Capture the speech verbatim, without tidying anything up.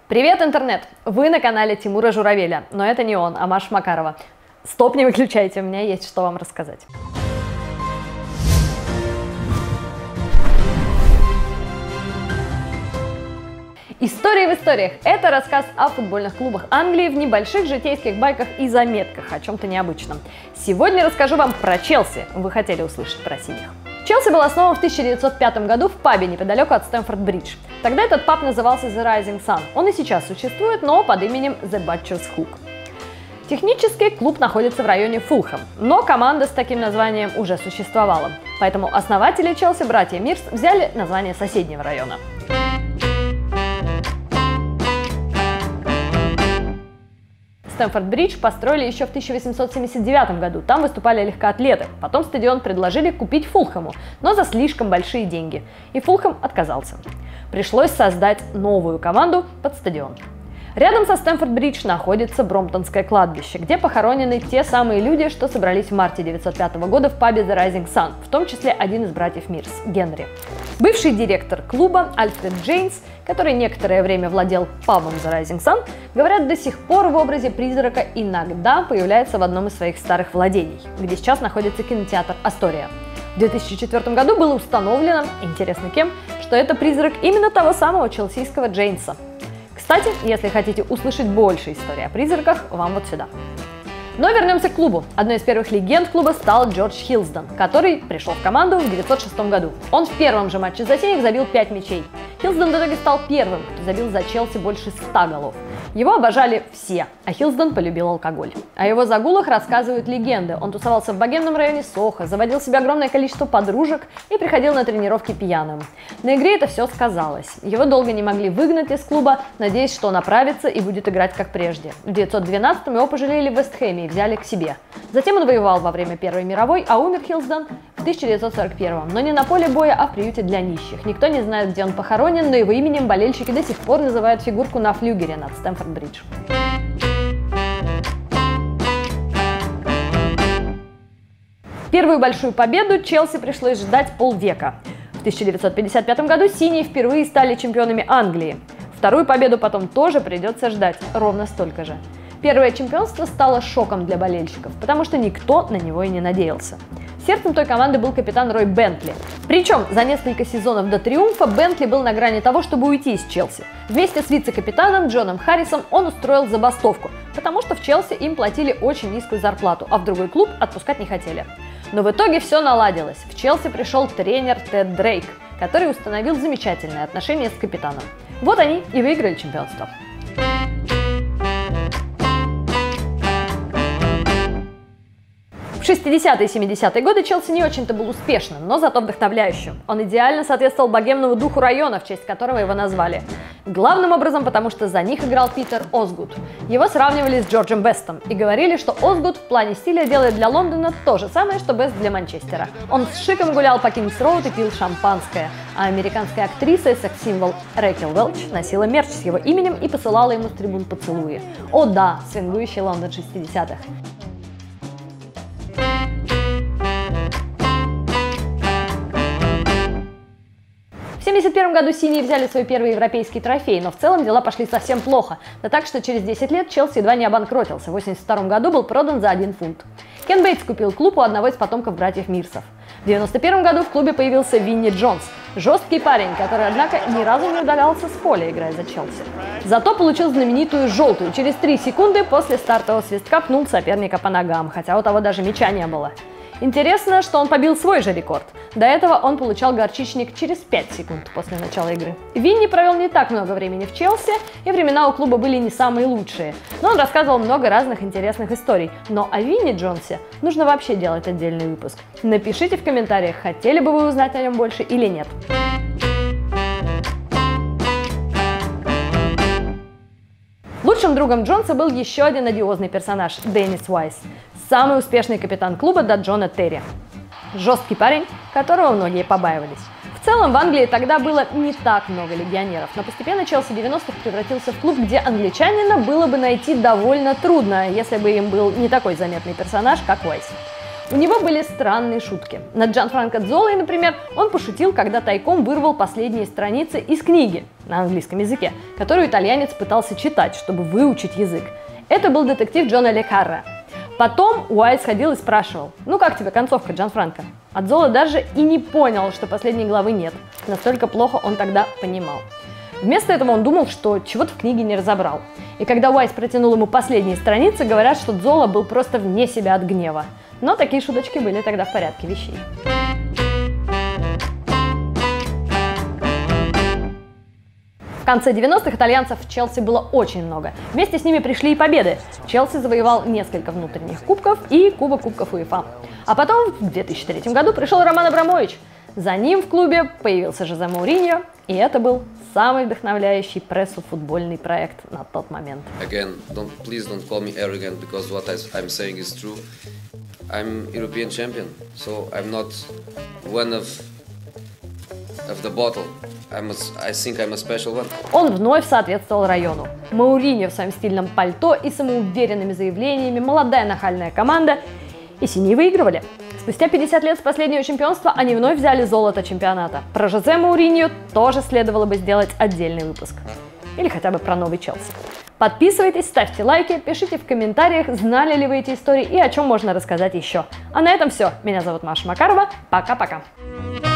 Привет, интернет! Вы на канале Тимура Журавеля, но это не он, а Маша Макарова. Стоп, не выключайте, у меня есть что вам рассказать. Истории в историях – это рассказ о футбольных клубах Англии в небольших житейских байках и заметках о чем-то необычном. Сегодня расскажу вам про Челси. Вы хотели услышать про синих. Челси был основан в тысяча девятьсот пятом году в пабе неподалеку от Стэмфорд-Бридж. Тогда этот паб назывался The Rising Sun. Он и сейчас существует, но под именем The Butcher's Hook. Технически клуб находится в районе Фулхэм, но команда с таким названием уже существовала. Поэтому основатели Челси, братья Мирс, взяли название соседнего района. Стэмфорд-Бридж построили еще в тысяча восемьсот семьдесят девятом году, там выступали легкоатлеты. Потом стадион предложили купить Фулхэму, но за слишком большие деньги, и Фулхэм отказался. Пришлось создать новую команду под стадион. Рядом со Стэмфорд-Бридж находится Бромптонское кладбище, где похоронены те самые люди, что собрались в марте девятьсот пятого года в пабе The Rising Sun, в том числе один из братьев Мирс, Генри. Бывший директор клуба Альфред Джейнс, который некоторое время владел пабом The Rising Sun, говорят, до сих пор в образе призрака иногда появляется в одном из своих старых владений, где сейчас находится кинотеатр Астория. В две тысячи четвёртом году было установлено, интересно кем, что это призрак именно того самого челсийского Джейнса. Кстати, если хотите услышать больше историй о призраках, вам вот сюда. Но вернемся к клубу. Одной из первых легенд клуба стал Джордж Хилсдон, который пришел в команду в девятьсот шестом году. Он в первом же матче за синих забил пять мячей. Хилсдон в итоге стал первым, кто забил за Челси больше ста голов. Его обожали все, а Хилсдон полюбил алкоголь. О его загулах рассказывают легенды. Он тусовался в богемном районе Сохо, заводил себе огромное количество подружек и приходил на тренировки пьяным. На игре это все сказалось. Его долго не могли выгнать из клуба, надеясь, что он оправится и будет играть как прежде. В девятьсот двенадцатом его пожалели в Вест-Хэме и взяли к себе. Затем он воевал во время Первой мировой, а умер Хилсдон в тысяча девятьсот сорок первом, но не на поле боя, а в приюте для нищих. Никто не знает, где он похоронен, но его именем болельщики до сих пор называют фигурку на флюгере над Стэмфорд-Бридж. Первую большую победу Челси пришлось ждать полвека. В тысяча девятьсот пятьдесят пятом году синие впервые стали чемпионами Англии. Вторую победу потом тоже придется ждать, ровно столько же. Первое чемпионство стало шоком для болельщиков, потому что никто на него и не надеялся. Сердцем той команды был капитан Рой Бентли. Причем за несколько сезонов до триумфа Бентли был на грани того, чтобы уйти из Челси. Вместе с вице-капитаном Джоном Харрисом он устроил забастовку, потому что в Челси им платили очень низкую зарплату, а в другой клуб отпускать не хотели. Но в итоге все наладилось. В Челси пришел тренер Тед Дрейк, который установил замечательные отношения с капитаном. Вот они и выиграли чемпионство. В шестидесятые и семидесятые годы Челси не очень-то был успешным, но зато вдохновляющим. Он идеально соответствовал богемному духу района, в честь которого его назвали. Главным образом, потому что за них играл Питер Озгуд. Его сравнивали с Джорджем Бестом и говорили, что Озгуд в плане стиля делает для Лондона то же самое, что Бест для Манчестера. Он с шиком гулял по Кингс-Роуд и пил шампанское, а американская актриса и секс-символ Рэйчел Уэлч носила мерч с его именем и посылала ему с трибун поцелуи. О да, свингующий Лондон шестидесятых. В семьдесят первом году синие взяли свой первый европейский трофей, но в целом дела пошли совсем плохо. Да так, что через десять лет Челси едва не обанкротился. В восемьдесят втором году был продан за один фунт. Кен Бейтс купил клуб у одного из потомков братьев Мирсов. В девяносто первом году в клубе появился Винни Джонс. Жесткий парень, который, однако, ни разу не удалялся с поля, играя за Челси. Зато получил знаменитую желтую. Через три секунды после стартового свистка пнул соперника по ногам, хотя у того даже мяча не было. Интересно, что он побил свой же рекорд. До этого он получал горчичник через пять секунд после начала игры. Винни провел не так много времени в Челси, и времена у клуба были не самые лучшие. Но он рассказывал много разных интересных историй. Но о Винни Джонсе нужно вообще делать отдельный выпуск. Напишите в комментариях, хотели бы вы узнать о нем больше или нет. Лучшим другом Джонса был еще один одиозный персонаж – Деннис Уайс, самый успешный капитан клуба до Джона Терри. Жесткий парень, которого многие побаивались. В целом в Англии тогда было не так много легионеров, но постепенно Челси девяностых превратился в клуб, где англичанина было бы найти довольно трудно, если бы им был не такой заметный персонаж, как Уайс. У него были странные шутки. Над Джанфранко Дзолой, например, он пошутил, когда тайком вырвал последние страницы из книги. на английском языке, которую итальянец пытался читать, чтобы выучить язык. Это был детектив Джона Ле Карре. Потом Уайт сходил и спрашивал: «Ну как тебе концовка, Джанфранко?» Адзола даже и не понял, что последней главы нет. Настолько плохо он тогда понимал. Вместо этого он думал, что чего-то в книге не разобрал. И когда Уайт протянул ему последние страницы, говорят, что Дзола был просто вне себя от гнева. Но такие шуточки были тогда в порядке вещей. В конце девяностых итальянцев в Челси было очень много. Вместе с ними пришли и победы. Челси завоевал несколько внутренних кубков и Кубок Кубков УЕФА. А потом в две тысячи третьем году пришел Роман Абрамович. За ним в клубе появился Жозе Мауриньо, и это был самый вдохновляющий прессу футбольный проект на тот момент. Again, don't, please don't call me arrogant, because what I, I'm saying is true. I'm European champion, so I'm not one of of the bottle. I'm a, I think I'm a special one. Он вновь соответствовал району. Мауриньо в своем стильном пальто и самоуверенными заявлениями, молодая нахальная команда, и синие выигрывали. Спустя пятьдесят лет с последнего чемпионства они вновь взяли золото чемпионата. Про Жозе Мауриньо тоже следовало бы сделать отдельный выпуск. Или хотя бы про новый Челси. Подписывайтесь, ставьте лайки, пишите в комментариях, знали ли вы эти истории и о чем можно рассказать еще. А на этом все. Меня зовут Маша Макарова. Пока-пока.